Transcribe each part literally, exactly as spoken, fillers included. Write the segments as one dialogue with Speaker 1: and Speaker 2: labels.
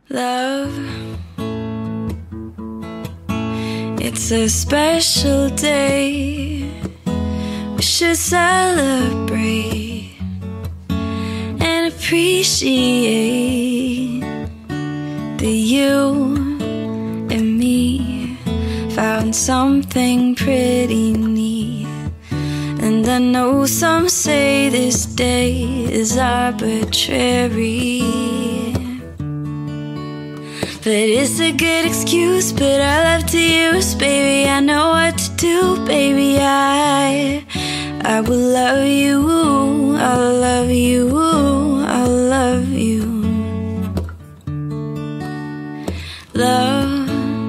Speaker 1: Love, it's a special day. We should celebrate and appreciate that you and me found something pretty neat. And I know some say this day is arbitrary, but it's a good excuse, but I love to use, baby. I know what to do, baby. I, I will love you, I'll love you, I'll love you. Love,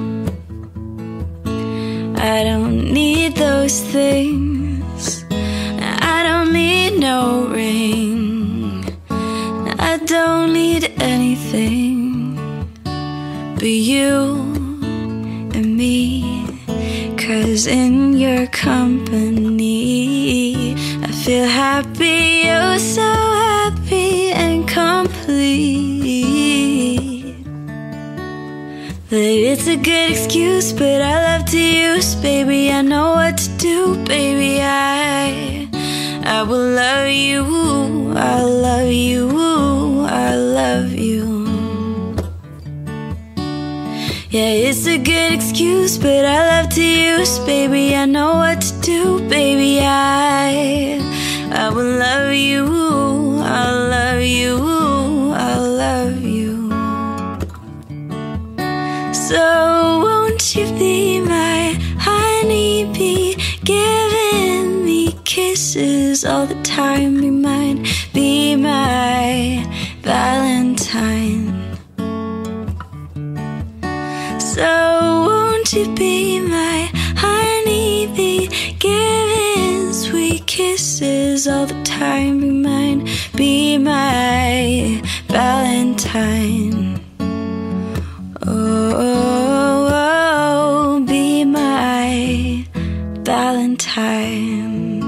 Speaker 1: I don't need those things. I don't need no ring. I don't need anything but you and me, 'cause in your company I feel happy, oh so happy and complete. That it's a good excuse, but I love to use, baby. I know what to do, baby. I, I will love you, I'll love you, I love you. Yeah, it's a good excuse, but I love to use, baby. I know what to do, baby. I, I will love you, I'll love you, I'll love you. So won't you be my honeybee, giving me kisses all the time? Be mine, be my Valentine. So won't you be my honeybee, giving sweet kisses all the time? Be mine, be my Valentine. Oh, oh, oh, be my Valentine.